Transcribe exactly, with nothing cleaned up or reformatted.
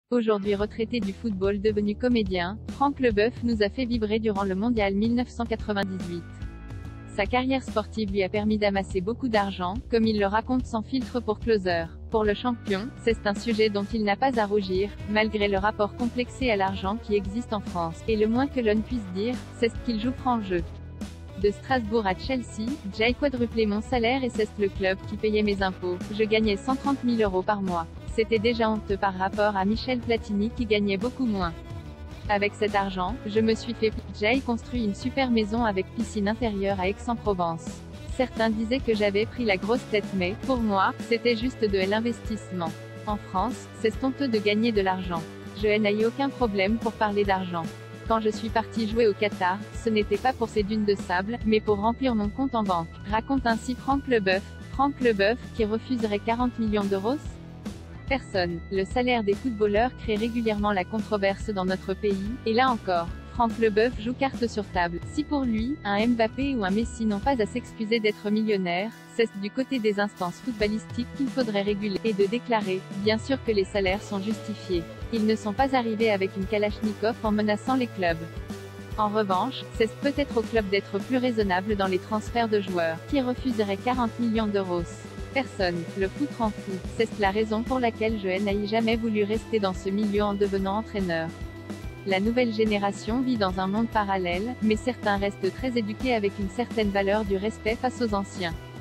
Aujourd'hui retraité du football devenu comédien, Franck Leboeuf nous a fait vibrer durant le mondial mille neuf cent quatre-vingt-dix-huit. Sa carrière sportive lui a permis d'amasser beaucoup d'argent, comme il le raconte sans filtre pour Closer. Pour le champion, c'est un sujet dont il n'a pas à rougir, malgré le rapport complexé à l'argent qui existe en France, et le moins que l'on puisse dire, c'est ce qu'il joue franc jeu. De Strasbourg à Chelsea, j'ai quadruplé mon salaire et c'est le club qui payait mes impôts. Je gagnais cent trente mille euros par mois. C'était déjà honteux par rapport à Michel Platini qui gagnait beaucoup moins. Avec cet argent, je me suis fait j'ai construit une super maison avec piscine intérieure à Aix-en-Provence. Certains disaient que j'avais pris la grosse tête mais, pour moi, c'était juste de l'investissement. En France, c'est honteux de gagner de l'argent. Je n'ai eu aucun problème pour parler d'argent. Quand je suis parti jouer au Qatar, ce n'était pas pour ces dunes de sable, mais pour remplir mon compte en banque. Raconte ainsi Franck Leboeuf. Franck Leboeuf, qui refuserait quarante millions d'euros? Personne. Le salaire des footballeurs crée régulièrement la controverse dans notre pays, et là encore, Franck Leboeuf joue carte sur table. Si pour lui, un Mbappé ou un Messi n'ont pas à s'excuser d'être millionnaires, c'est du côté des instances footballistiques qu'il faudrait réguler, et de déclarer, bien sûr que les salaires sont justifiés. Ils ne sont pas arrivés avec une Kalachnikov en menaçant les clubs. En revanche, c'est peut-être au club d'être plus raisonnable dans les transferts de joueurs, qui refuserait quarante millions d'euros. Personne. Le foot rend fou. C'est la raison pour laquelle je n'ai jamais voulu rester dans ce milieu en devenant entraîneur. La nouvelle génération vit dans un monde parallèle, mais certains restent très éduqués avec une certaine valeur du respect face aux anciens.